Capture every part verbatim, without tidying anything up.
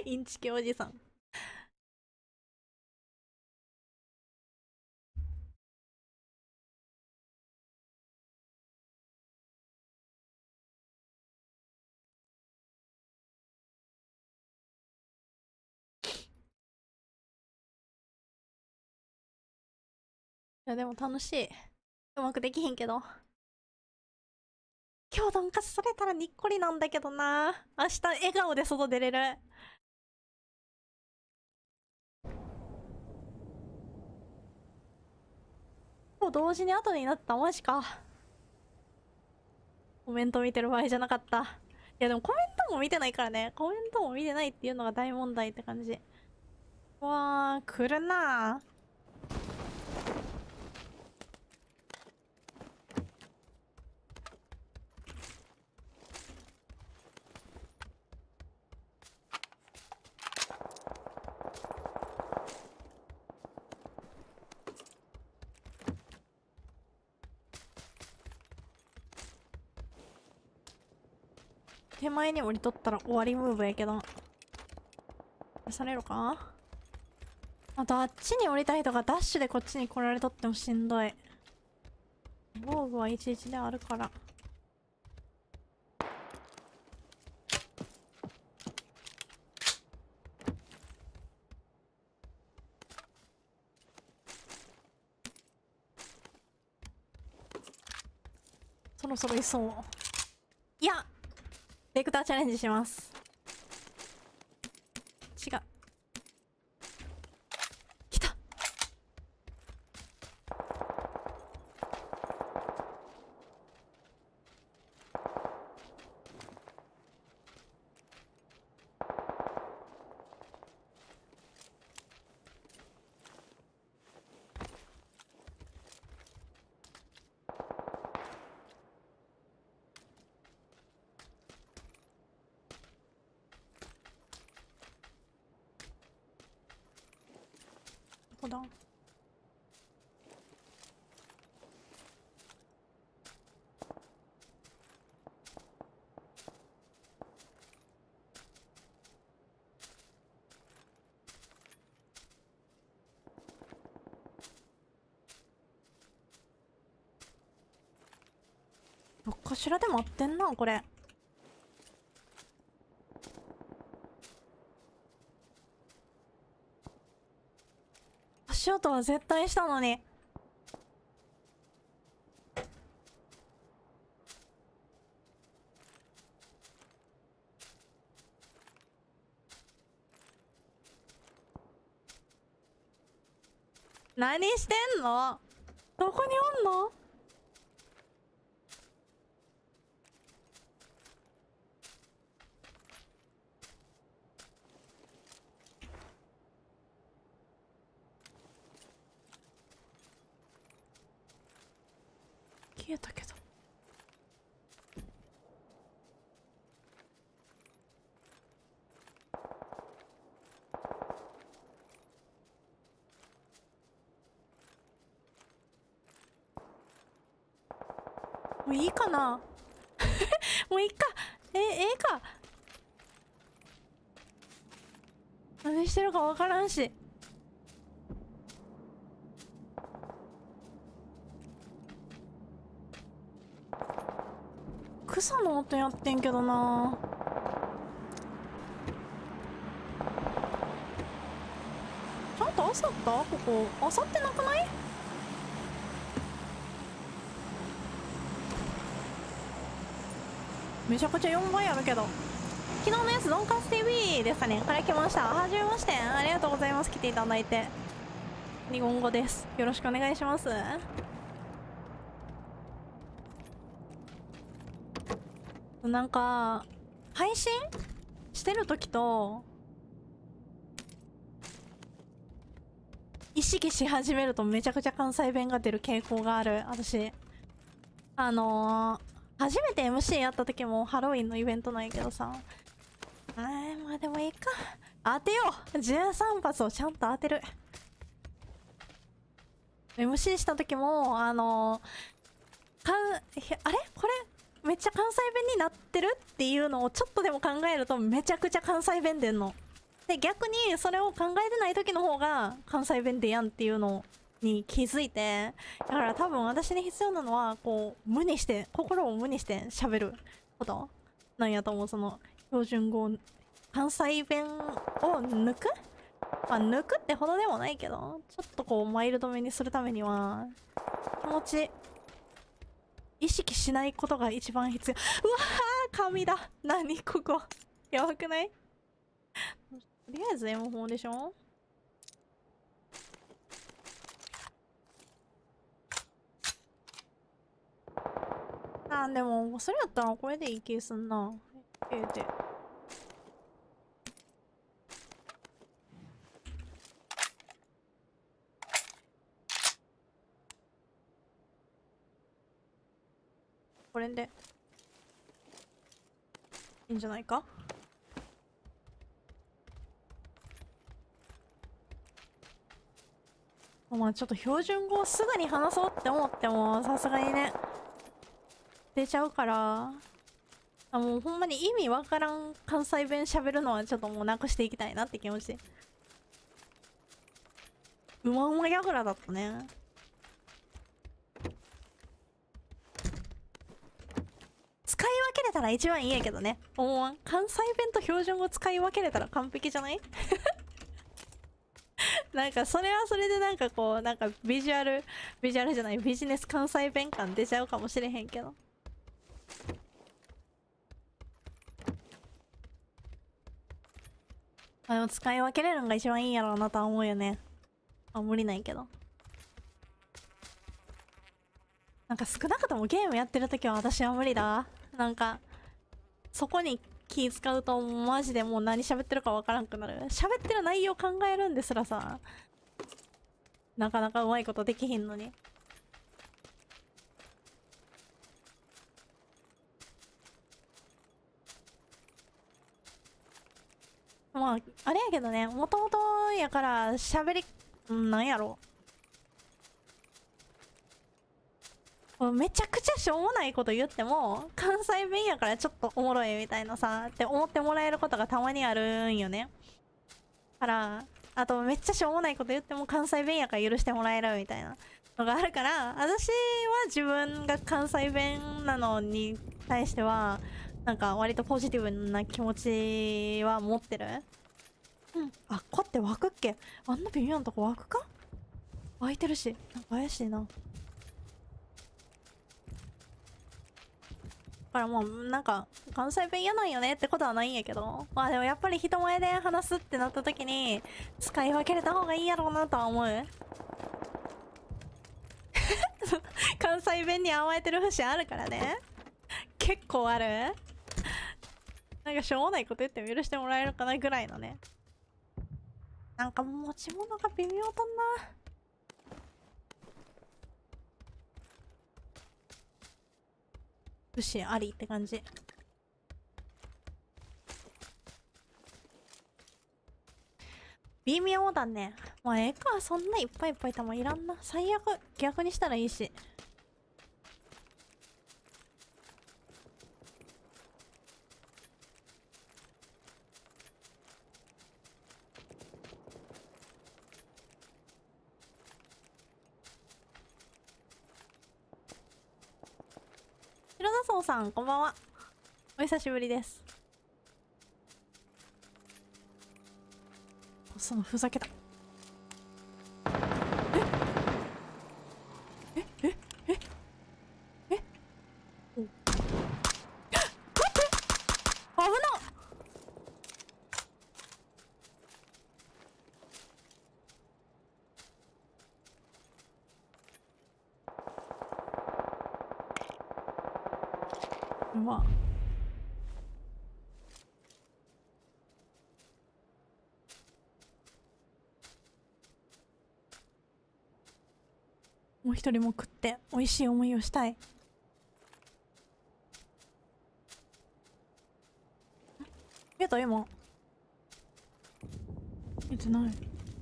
インチキおじさん。いやでも楽しい。うまくできひんけど。今日ドンカツされたらにっこりなんだけどな。明日笑顔で外出れる。今日同時に後になった。マジか。コメント見てる場合じゃなかった。いやでもコメントも見てないからね。コメントも見てないっていうのが大問題って感じ。うわー、来るなー。手前に降りとったら終わりムーブやけど。出されるか。あとあっちに降りた人がダッシュでこっちに来られとってもしんどい。防具はいちいちであるから。そろそろいそう。いやベクターチャレンジします。違う。来た。どこだ。どっかしらで待ってんなこれ。足音は絶対したのに。何してんの。どこにおんの。消えたけど。もういいかなもういいか。え、ええか。何してるかわからんし。草の音やってんけどな。ちゃんとあさったここ。あさってなくない。めちゃくちゃよんばいあるけど。昨日のやつドンカツ ティーブイ ですかねから来ました。はじめまして。ありがとうございます。来ていただいて。日本語です。よろしくお願いします。なんか配信してる時と意識し始めるとめちゃくちゃ関西弁が出る傾向がある。私あのー、初めて エムシー やった時もハロウィンのイベントなんやけどさ、あーまあでもいいか。当てよう。じゅうさん発をちゃんと当てる。 エムシー した時もあのー、かんあれこれめっちゃ関西弁になってるっていうのをちょっとでも考えるとめちゃくちゃ関西弁出んの。 で、逆にそれを考えてない時の方が関西弁でやんっていうのに気づいて、だから多分私に必要なのは、こう、無にして、心を無にして喋ることなんやと思う。その、標準語、関西弁を抜くまあ、抜くってほどでもないけど、ちょっとこう、マイルドめにするためには、気持ち、意識しないことが一番必要。うわー紙だ何ここやばくない？とりあえず エムフォー でしょ。あーでも、それやったらこれでいい気すんな。ええで。これでいいんじゃないか。まあちょっと標準語をすぐに話そうって思ってもさすがにね出ちゃうから、あもうほんまに意味わからん関西弁喋るのはちょっともうなくしていきたいなって気持ち。うまうまやぐらだったね。使い分けれたら一番いいんやけどね。思わん？関西弁と標準語使い分けれたら完璧じゃない？なんかそれはそれでなんかこうなんかビジュアルビジュアルじゃないビジネス関西弁感出ちゃうかもしれへんけど。あでも使い分けれるのが一番いいんやろうなとは思うよね。あ無理ないけど。なんか少なくともゲームやってる時は私は無理だ。なんかそこに気使うとマジでもう何喋ってるかわからんくなる。喋ってる内容考えるんですらさなかなかうまいことできひんのに。まああれやけどね、もともとやから喋りんなんやろめちゃくちゃしょうもないこと言っても関西弁やからちょっとおもろいみたいなさって思ってもらえることがたまにあるんよね。からあとめっちゃしょうもないこと言っても関西弁やから許してもらえるみたいなのがあるから、私は自分が関西弁なのに対してはなんか割とポジティブな気持ちは持ってる。うん。あ、こって湧くっけ？あんな微妙なとこ湧くか？湧いてるしなんか怪しいな。だからもうなんか関西弁嫌なんよねってことはないんやけど、まあでもやっぱり人前で話すってなった時に使い分けれた方がいいやろうなとは思う。関西弁に甘えてる節あるからね。結構ある。なんかしょうもないこと言っても許してもらえるかなぐらいのね。なんか持ち物が微妙だな。節ありって感じ。微妙だね。まあええか、そんないっぱいいっぱい玉いらんな。最悪逆にしたらいいし。白田荘さんこんばんは。お久しぶりです。そのふざけた。ええええええお待って危なっ。うまもう一人も食って美味しい思いをしたい。見えた今見てない。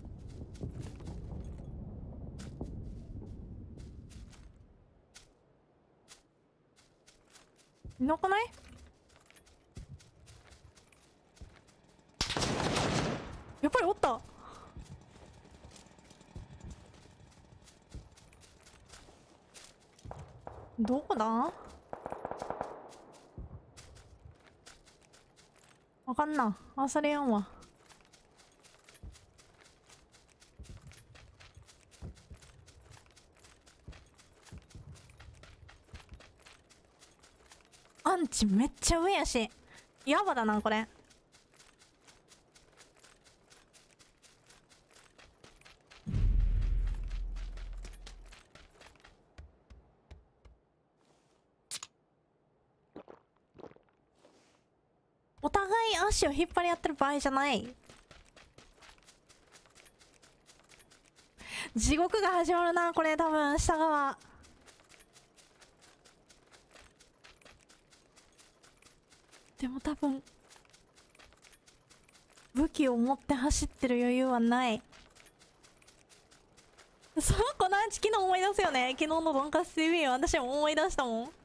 いなくない？ っぱりおった。どこだ？わかんな。忘れやんわ。アンチめっちゃ上やし。やばだな、これ。お互い足を引っ張り合ってる場合じゃない。地獄が始まるな、これ多分、下側。でも多分、武器を持って走ってる余裕はない。その子のアンチ昨日思い出すよね。昨日のドンカス ティーブイ は私も思い出したもん。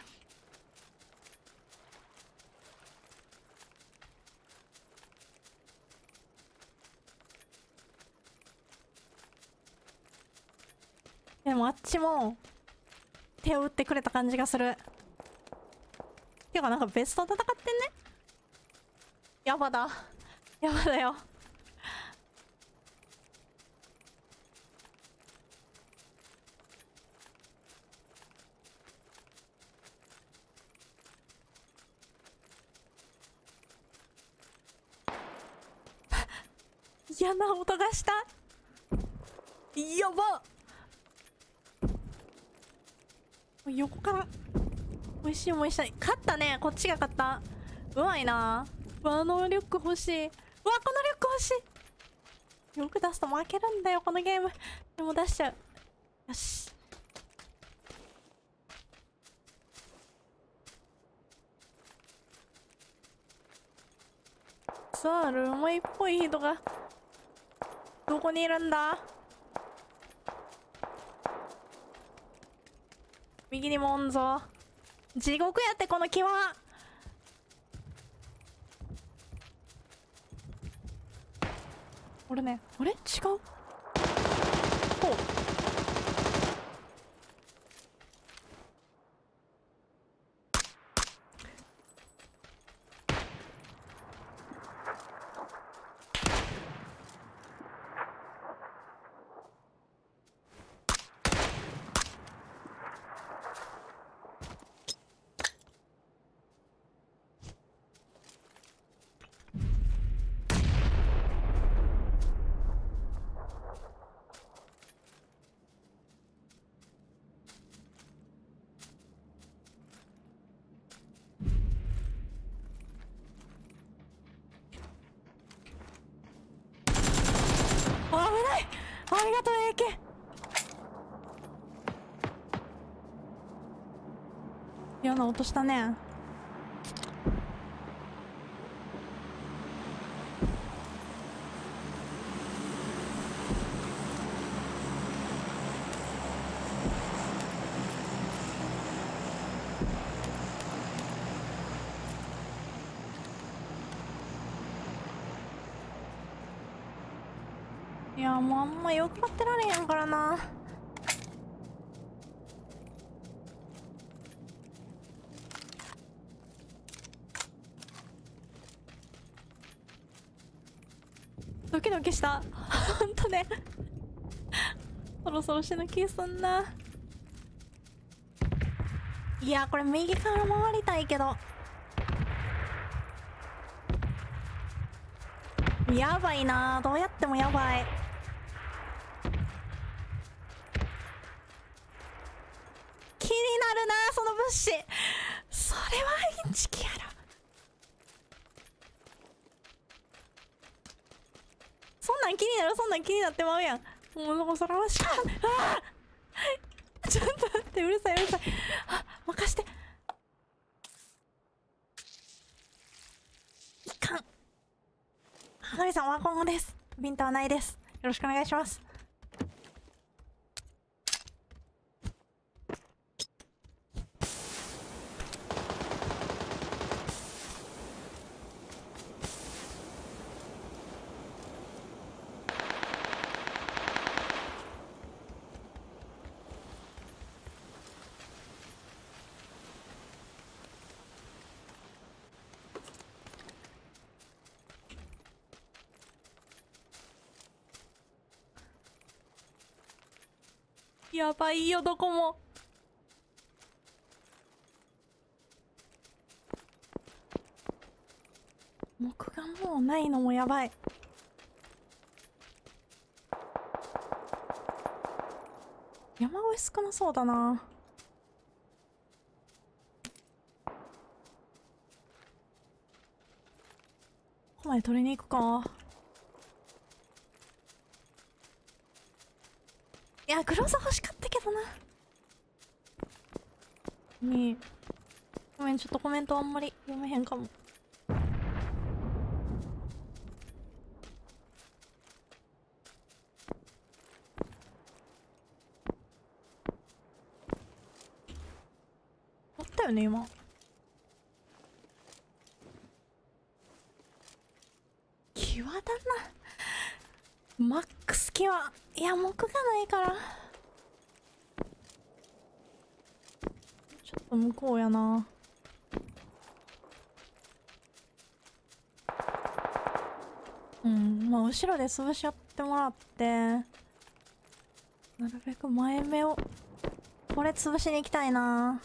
でもあっちも手を打ってくれた感じがする。ていうかなんかベスト戦ってんね。やばだ。やばだよ。嫌な音がした。やば。横から美味しい思いしたい。勝ったね。こっちが勝った。うまいな。うわ、あのリュック欲しい。うわ、このリュック欲しい。よく出すと負けるんだよ、このゲーム。でも出しちゃう。よし。さあ、ルーマイっぽい人がどこにいるんだ？右にもおんぞ。地獄やって、この木は。俺ね、あれ違う。ほう。危ない。ありがとう エーケー。 嫌な音したね。いや、もうあんま酔っ払ってられへんからな。ドキドキした。ほんとね。そろそろ死ぬ気すんな。いや、これ右から回りたいけど。やばいな。どうやってもやばい。気になるな、その物資。それはインチキやろ。そんなん気になる、そんなん気になってまうやん。もうそらわしか。ああちょっと待って、うるさいうるさい。あ、任して。いかん。花火さんは今後です。ビンタはないです。よろしくお願いします。 やばいよ、どこも。木がもうないのもやばい。山上少なそうだな。ここまで取りに行くか。いや、グローザ欲しかったけどな。にごめん、ちょっとコメントあんまり読めへんかも。あったよね、今。際だな。マックス際。いや、木がないから。ちょっと向こうやな。うん、まあ後ろで潰し合ってもらって、なるべく前目を、これ潰しに行きたいな。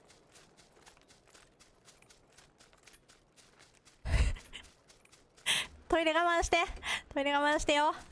トイレ我慢して、トイレ我慢してよ。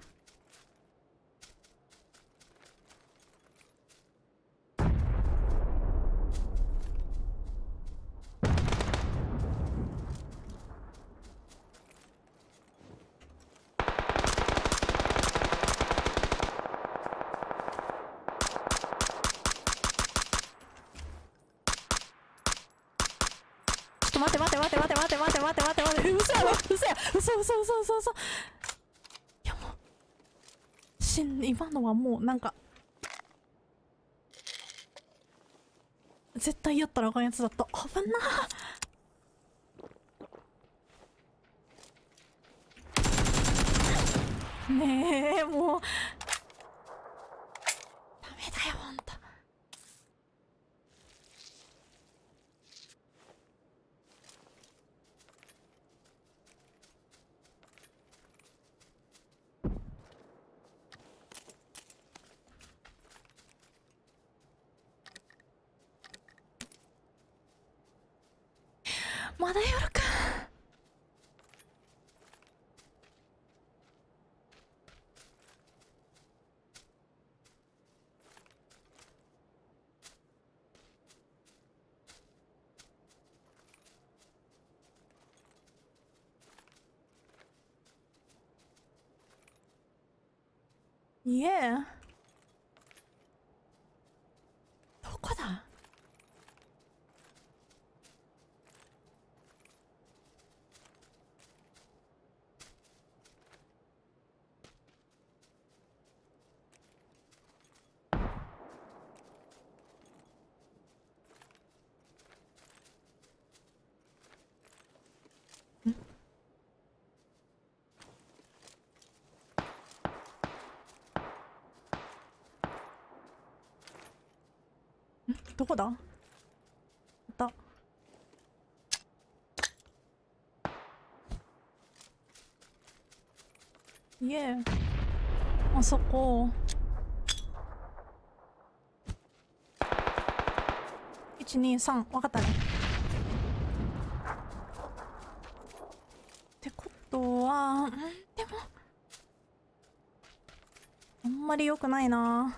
待って待って待って待って待って待って待って待って待って、嘘やろ、嘘や、嘘嘘嘘嘘嘘。いやもうしん、今のはもうなんか絶対やったらあかんやつだった。危な。ねえ、もうダメだよ、ほんと。まだ夜か。いえ、どこだ。どこだ。あった。いえ、あそこ。いちにさん、分かったね。ってことは、んでもあんまり良くないな。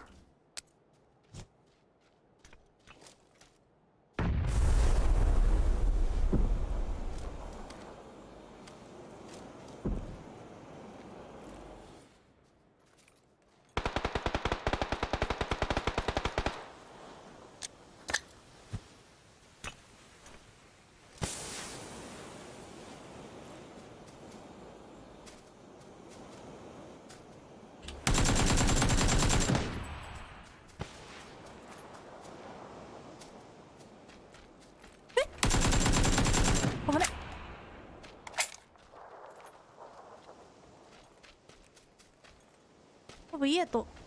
あれ、多分家と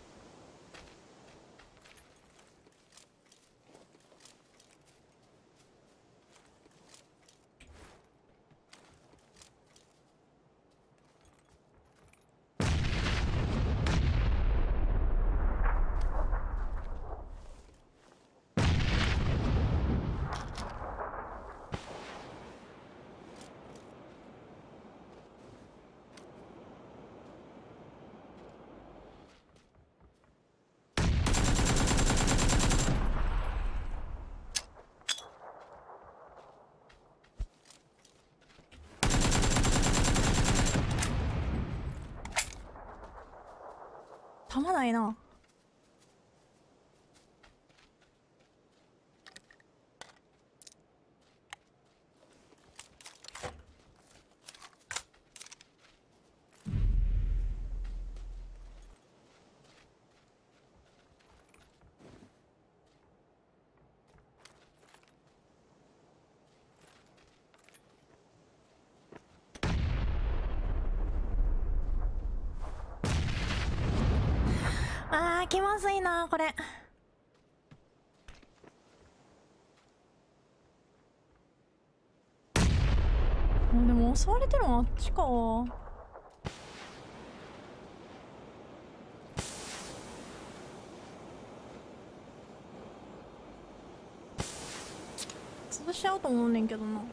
らないな。あー気まずいなこれ。でも襲われてるのあっちか。潰しちゃうと思うねんけどな。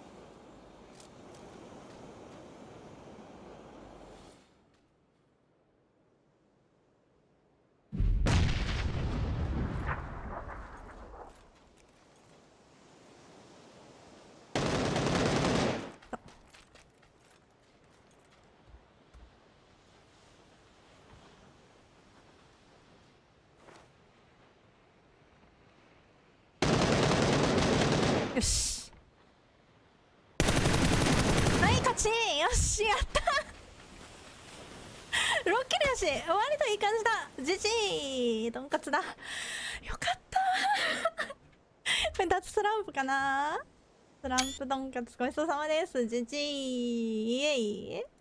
よし。はい勝ち。よしやったろっキルやし割といい感じだ。じじいとんかつだ。よかったこれ脱スランプかな。スランプとんかつごちそうさまです。じじいイエイ。